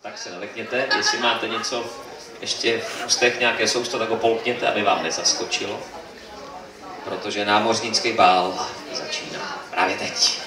Tak se nalekněte, jestli máte něco ještě v ústech, nějaké sousto, tak ho polkněte, aby vám nezaskočilo. Protože námořnický bál začíná právě teď.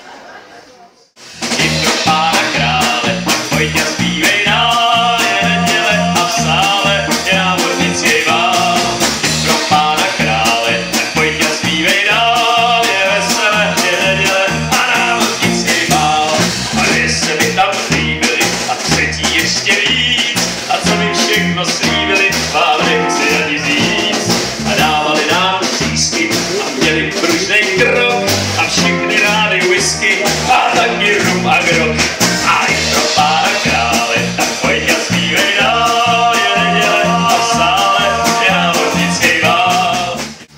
I pro pána krále, pojďte zpívej dál, je neděle a v sále je námořnický bál. I pro pána krále, pojďte zpívej dál, je veselé, je neděle a námořnický bál. A vy se mi tam líbili a třetí ještě víc, a co mi všechno slíbili, vám nechci ani říct. A dávali nám třísky a měli pružnej krok a všechny rády whisky a taky rum a grog. A i pro pána krále, tak pojď a zpívej dál, je neděle a v sále je námořnický bál.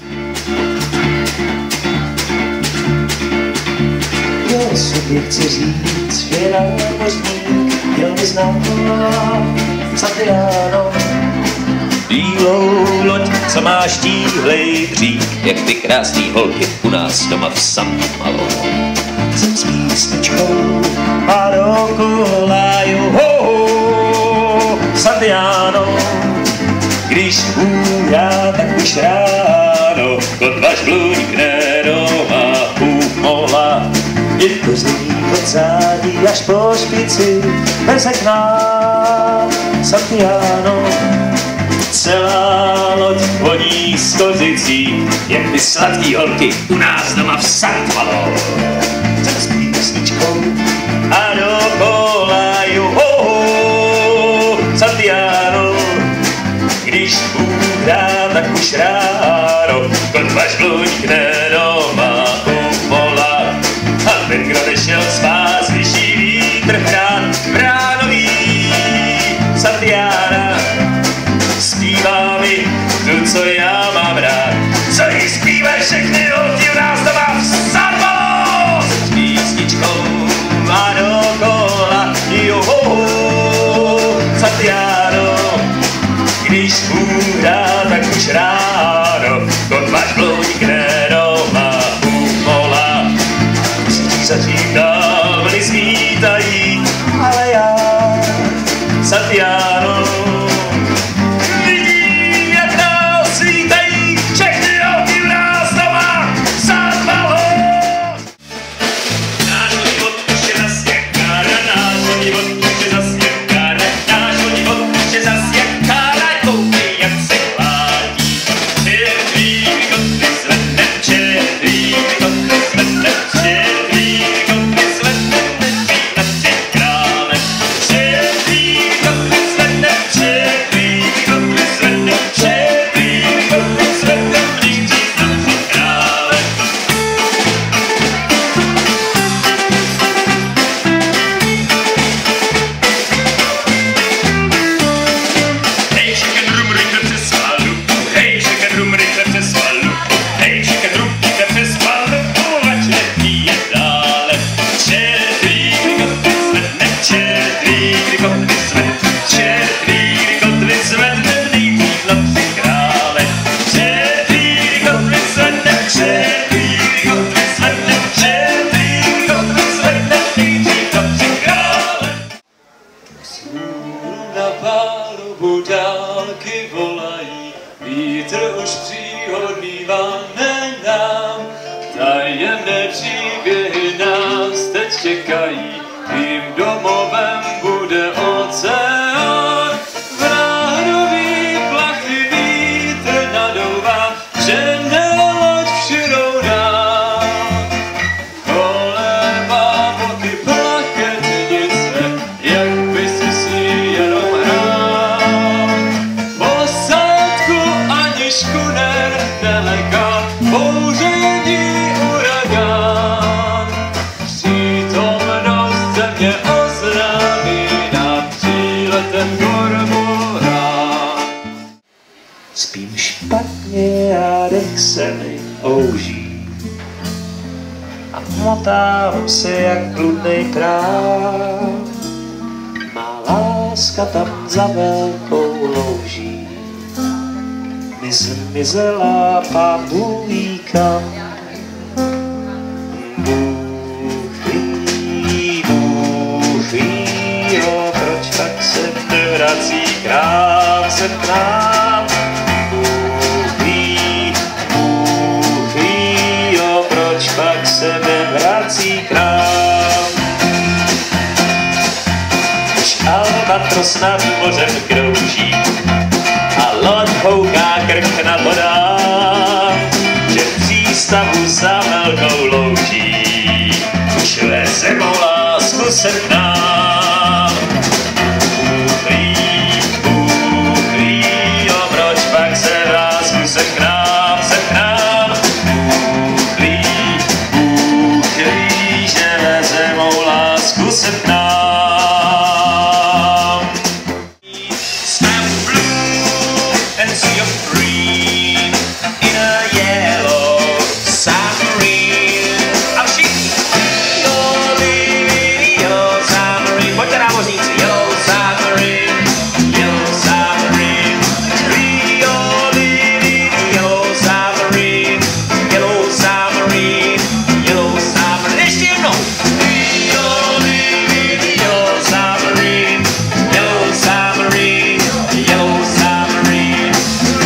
Já o sobě chci říct, že námořník měl by znát Santiano. Bílou loď, co má štíhlej břík, jak ty krásný holky u nás doma v St. Malo. Jsem s písničkou a dokola Santiano. Když hůrá, tak už ráno, kot váš bluňkne doma u mola. Je to zní od zádí až po špici, bez okna Santiano. Celá loď voní s kozicí, jak ty sladký holky u nás doma v St. Malo. Jsem s písničkou A dokola Santiano. Když hůrá, tak už ráno, kot váš bluňkne doma u mola. A ten, kdo nešel spát, slyší vítr hrát bránový Santiana. Zpívá mi tu, co já mám rád, co jí zpívají všechny holky u nás doma v St. Malo. S písničkou a dokola Santiano. Když hůrá, tak už ráno, kot váš bluňkne doma u mola. Zatím dál vlny zmítají, ale já Santiano. Vidím, jak dál svítají všechny holky u nás doma v St. Malo. Náš život už je zas jak kára, náš život už je zas jak kára, náš život už je zas jak kára, koukej, jak se kládí. Červí koty zvedne, červí koty zvedne, červí koty zvedne, neví na tři krále. Červí koty zvedne, červí koty zvedne, červí koty zvedne, blíží na tři krále. Hej, chicken rum, rychle přes svalu. Hej, chicken rum, rychle přes svalu. Hej, chicken rum, rychle přes svalu. Ať nepije dále. Červí koty zvedne, červí koty zvedne, červí koty zvedne, nejdřív na tři krále. Červí koty zvedne, červí koty zvedne, červí koty zvedne, nejdřív na tři krále. Na palubu dálky volají, vítr už příhodný váne nám. Tajemné příběhy nás teď čekají, tím domovem bude oceán. Vránový plachý vítr nadouvá, že neloď všudou nám. Kolébá boky plaketnice, jak by si jenom hrál. Posádku ani škuner deleká, bouření uragán. Přítomnost země oznámí nám příletem kormorán. spím špatně a dech se mi ouží a motám se jak bludnej práv. Má láska tam za velkou louží mizela, pán Bůh ví kam. Bůh ví, proč tak se vrací krám se k nám. Bůh ví, jo, proč pak se nevrací k nám. Už albatros nad mořem krouží a loď houká krk nad vodám, že v přístavu za velkou louží už veze mou lásku se k nám. Bůh ví, jo, proč pak se lásku se k nám, se k nám. Bůh ví, že veze mou lásku se k nám. Sea of green in a yellow submarine. A všichni yellow submarine. Pojďte námořníci, yellow submarine, yellow submarine. Yellow submarine, yellow submarine, yellow submarine. Ještě jednou. Yellow submarine, yellow submarine, yellow submarine.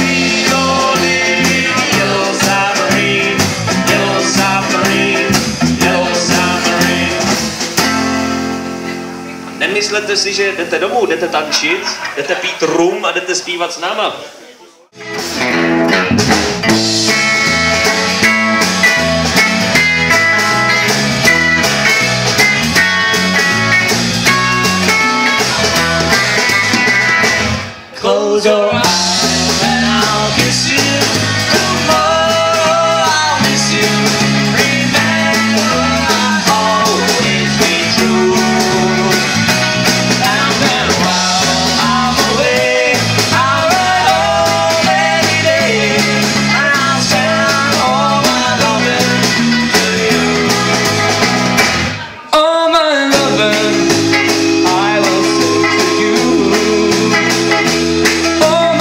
Nemyslete si, že jdete domů, jdete tančit, jdete pít rum a jdete zpívat s náma. Close your eyes and I'll kiss you. Tomorrow I'll miss you. Remember I'll always be true. And then while I'm away, I'll run home every day. And I'll send all my loving to you. All my loving I will send to you. All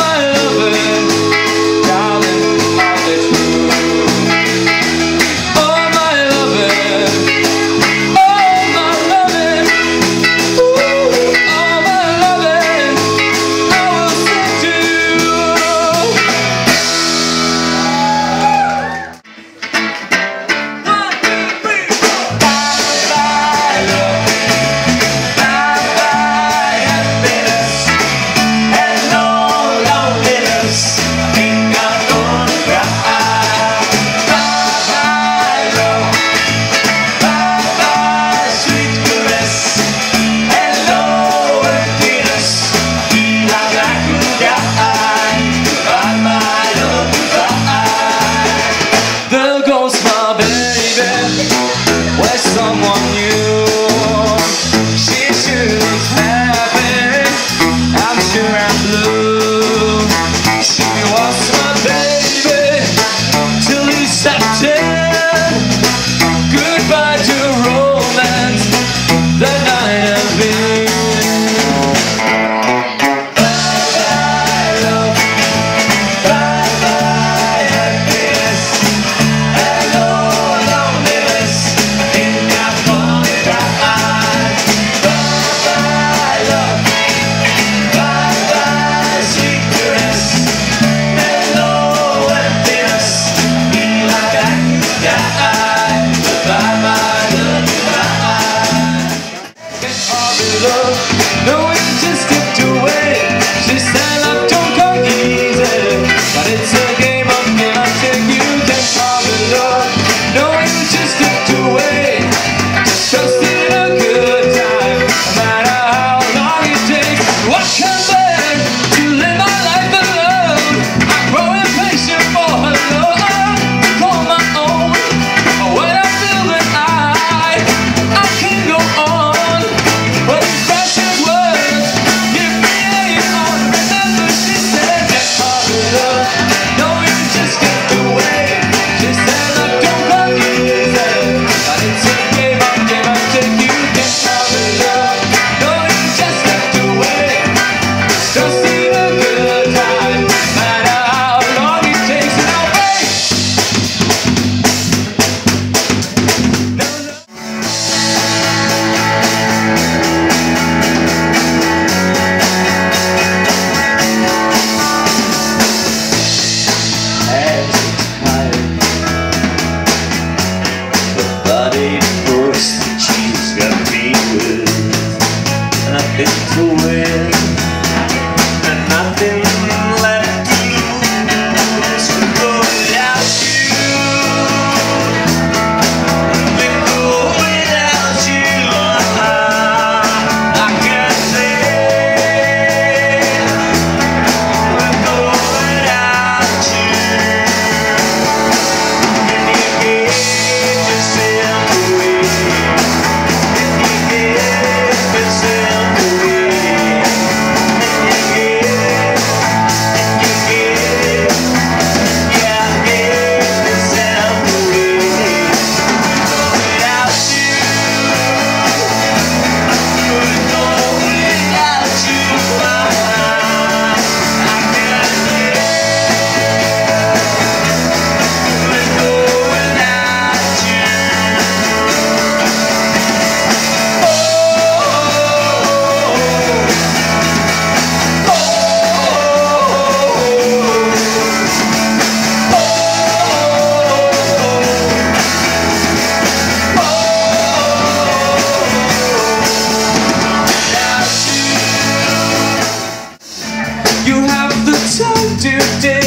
the wind, and nothing left to lose. We go without you. We go without you. I can't say we go without you. And you gave yourself away. You have the time today.